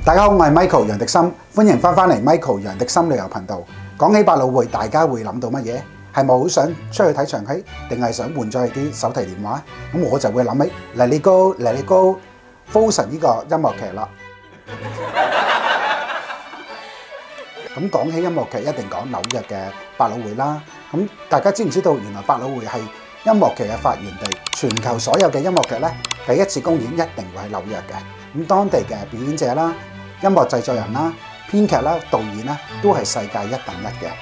大家好，我係 Michael 楊迪森，歡迎翻嚟 Michael 楊迪森旅遊頻道。講起百老匯，大家會諗到乜嘢？係咪好想出去睇場戲，定係想換咗啲手提電話？咁我就會諗起 Let It Go Let It Go Frozen 呢個音樂劇啦。咁講起音樂劇，一定講紐約嘅百老匯啦。咁大家知唔知道原來百老匯係音樂劇嘅發源地？全球所有嘅音樂劇咧，第一次公演一定會喺紐約嘅。咁當地嘅表演者啦、音樂製作人啦、編劇啦、導演啦，都係世界一等一嘅。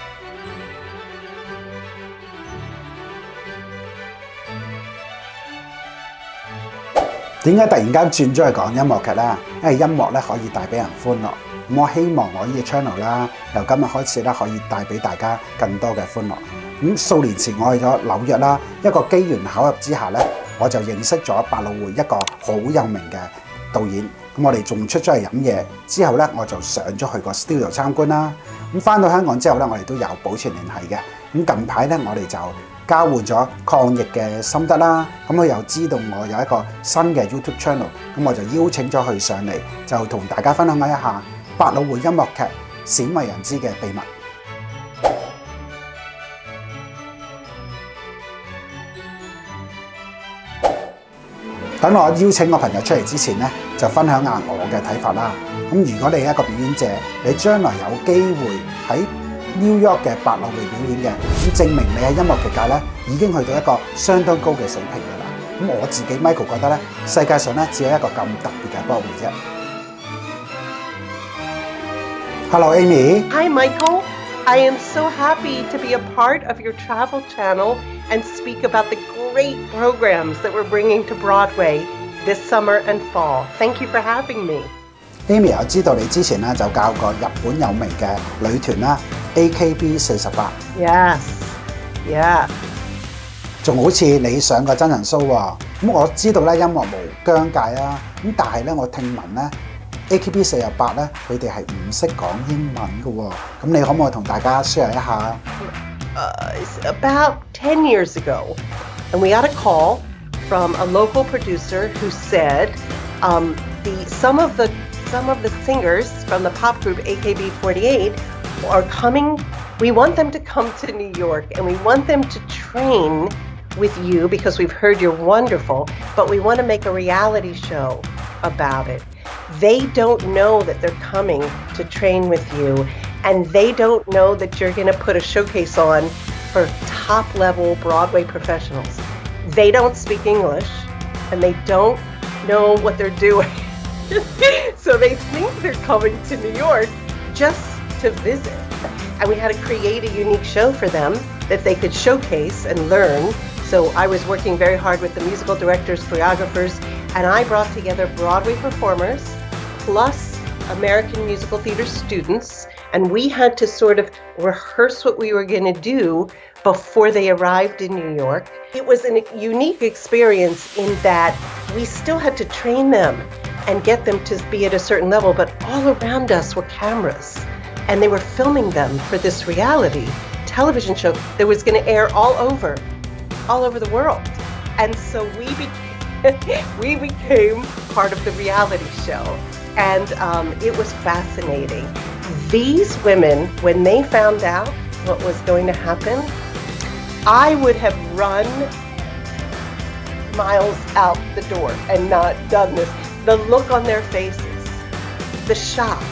點解突然間轉咗去講音樂劇咧？因為音樂咧可以帶俾人歡樂。咁我希望我呢個 channel 啦，由今日開始咧，可以帶俾大家更多嘅歡樂。咁數年前我去咗紐約啦，一個機緣巧合之下咧，我就認識咗百老匯一個好有名嘅導演。咁我哋仲出咗去飲嘢，之後咧我就上咗去個 studio 參觀啦。咁翻到香港之後咧，我哋都有保持聯繫嘅。咁近排咧，我哋就交換咗抗疫嘅心得啦。咁佢又知道我有一個新嘅 YouTube channel，咁我就邀請咗佢上嚟，就同大家分享一下百老匯音樂劇鮮為人知嘅秘密。等我邀請我朋友出嚟之前咧，就分享下我嘅睇法啦。咁如果你係一個表演者，你將來有機會喺 New York 嘅百老匯表演嘅，咁證明你喺音樂劇界咧已經去到一個相當高嘅水平㗎啦。咁我自己 Michael 覺得咧，世界上咧只有一個咁特別嘅 Broadway 啫。Hello Amy。 Hi Michael. I am so happy to be a part of your travel channel and speak about the great programs that we're bringing to Broadway this summer and fall. Thank you for having me. Amy， 我知道你之前咧就教過日本有名嘅女團啦 ，AKB48。 Yes. Yeah. 仲好似你上過真人 show 喎。咁我知道咧音樂無疆界啦。咁但係咧我聽聞咧 AKB48咧佢哋係唔識講英文嘅喎。咁你可唔可以同大家 share 一下 ？About 10 years ago, and we got a call from a local producer who said some of the singers from the pop group AKB48 are coming. We want them to come to New York, and we want them to train with you because we've heard you're wonderful, but we want to make a reality show about it. They don't know that they're coming to train with you, and they don't know that you're going to put a showcase on for top-level Broadway professionals. They don't speak English, and they don't know what they're doing. So they think they're coming to New York just to visit. And we had to create a unique show for them that they could showcase and learn. So I was working very hard with the musical directors, choreographers, and I brought together Broadway performers plus American musical theater students, and we had to sort of rehearse what we were going to do before they arrived in New York. It was a unique experience in that we still had to train them and get them to be at a certain level, but all around us were cameras, and they were filming them for this reality television show that was going to air all over the world. And so we became part of the reality show, and it was fascinating. These women, when they found out what was going to happen, I would have run miles out the door and not done this. The look on their faces, the shock,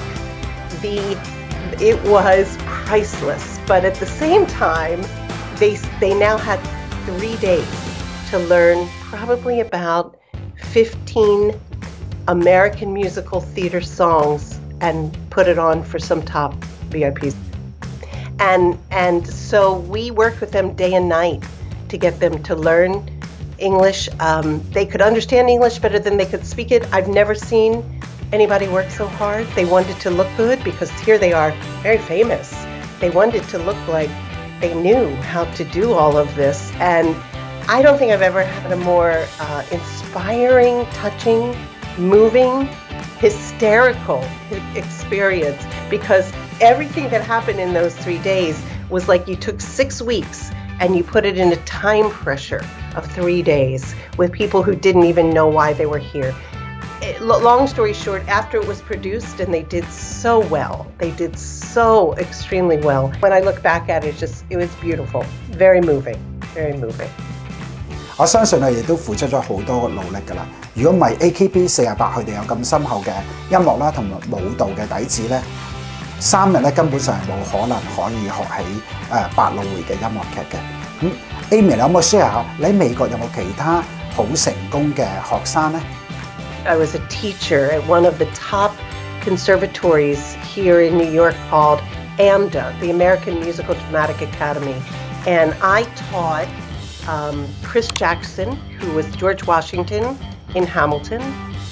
it was priceless. But at the same time, they now had 3 days to learn probably about 15 American musical theater songs and put it on for some top VIPs. And so we worked with them day and night to get them to learn English. They could understand English better than they could speak it. I've never seen anybody work so hard. They wanted to look good because here they are, very famous. They wanted to look like they knew how to do all of this. And I don't think I've ever had a more inspiring, touching, moving, hysterical experience, because everything that happened in those 3 days was like you took 6 weeks and you put it in a time pressure of 3 days with people who didn't even know why they were here. long story short, after it was produced, and they did so well, they did so extremely well. When I look back at it, it was beautiful, very moving, very moving. 我相信佢哋都付出咗好多努力㗎啦。如果唔係 AKB48佢哋有咁深厚嘅音樂啦同埋舞蹈嘅底子咧，3日咧根本上係冇可能可以學起百老匯嘅音樂劇嘅。咁 Amy， 你有冇 share 下你喺美國有冇其他好成功嘅學生咧？ I was a teacher at one of the top conservatories here in New York called AMDA, the American Musical Dramatic Academy, and I taught Chris Jackson, who was George Washington in Hamilton.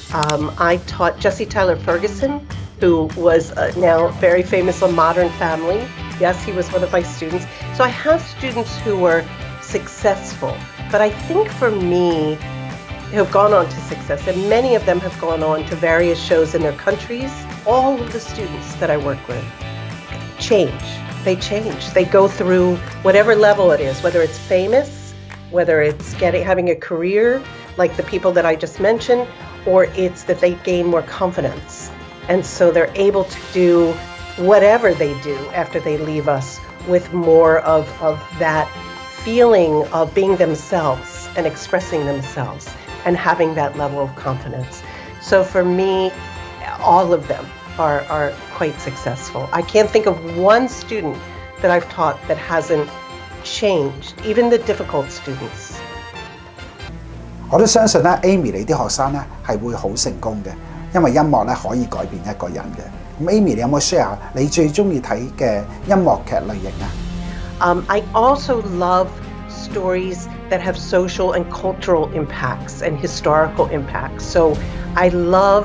I taught Jesse Tyler Ferguson, who was now very famous on Modern Family. Yes, he was one of my students. So I have students who were successful, but I think for me, who have gone on to success, and many of them have gone on to various shows in their countries. All of the students that I work with change. They change. They go through whatever level it is, whether it's famous, whether it's having a career like the people that I just mentioned, or it's that they gain more confidence. And so they're able to do whatever they do after they leave us with more of that feeling of being themselves and expressing themselves and having that level of confidence. So for me, all of them are quite successful. I can't think of one student that I've taught that hasn't changed, even the difficult students. 我都相信咧 ，Amy 你啲學生咧係會好成功嘅，因為音樂咧可以改變一個人嘅。咁 Amy 你有冇 share 你最中意睇嘅音樂劇類型啊？ I also love stories that have social and cultural impacts and historical impacts. So I love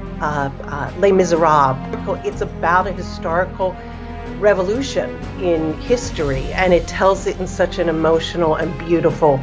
Les Miserables. It's about a historical revolution in history, and it tells it in such an emotional and beautiful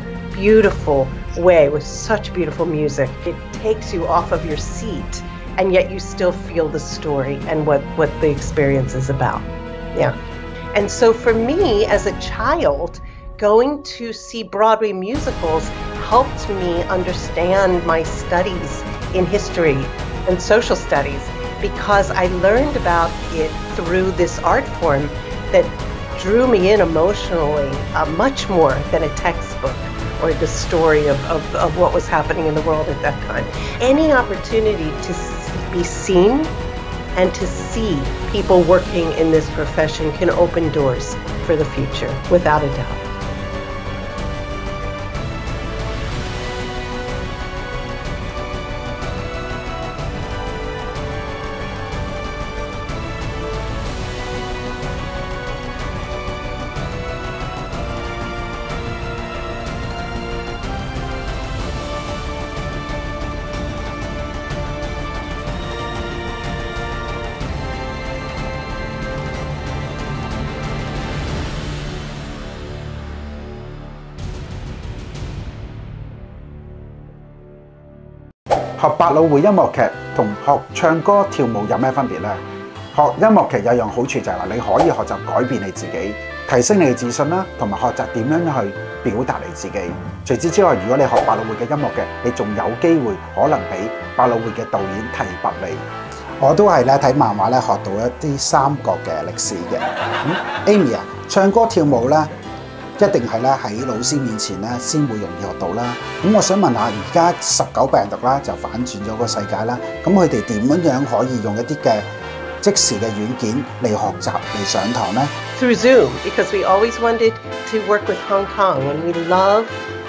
way with such beautiful music. It takes you off of your seat, and yet you still feel the story and what the experience is about. Yeah. And so for me as a child, going to see Broadway musicals helped me understand my studies in history and social studies, because I learned about it through this art form that drew me in emotionally much more than a textbook or the story of what was happening in the world at that time. Any opportunity to be seen and to see people working in this profession can open doors for the future, without a doubt. 學百老匯音樂劇同學唱歌跳舞有咩分別呢？學音樂劇有樣好處就係話你可以學習改變你自己，提升你嘅自信啦，同埋學習點樣去表達你自己。除此之外，如果你學百老匯嘅音樂劇，你仲有機會可能俾百老匯嘅導演提拔你。我都係咧睇漫畫咧學到一啲三國嘅歷史嘅。Amy 啊，唱歌跳舞咧，一定係咧喺老師面前咧先會容易學到啦。咁我想問下，而家19病毒啦就反轉咗個世界啦，咁佢哋點樣可以用一啲嘅即時嘅軟件嚟學習嚟上堂呢？ Through Zoom, because we always wanted to work with Hong Kong, and we love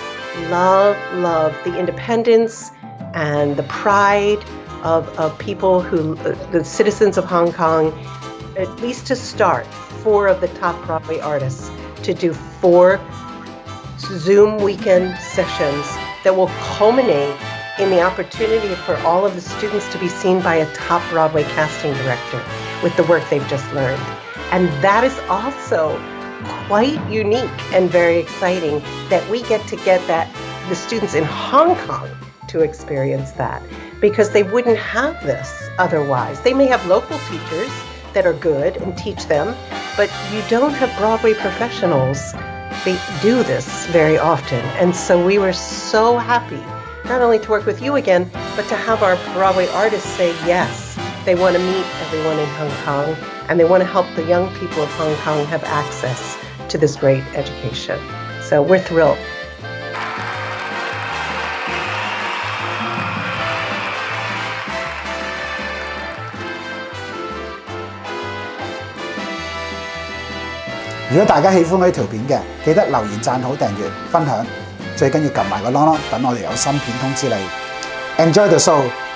the independence and the pride of people who, the citizens of Hong Kong, at least to start, 4 of the top Broadway artists to do 4 Zoom weekend sessions that will culminate in the opportunity for all of the students to be seen by a top Broadway casting director with the work they've just learned. And that is also quite unique and very exciting that we get the students in Hong Kong to experience that, because they wouldn't have this otherwise. They may have local teachers that are good and teach them, but you don't have Broadway professionals. They do this very often. And so we were so happy not only to work with you again, but to have our Broadway artists say yes. They want to meet everyone in Hong Kong, and they want to help the young people of Hong Kong have access to this great education. So we're thrilled. 如果大家喜歡呢條片嘅，記得留言、讚好、訂閱、分享，最緊要撳埋個啷啷，等我哋有新片通知你。Enjoy the show！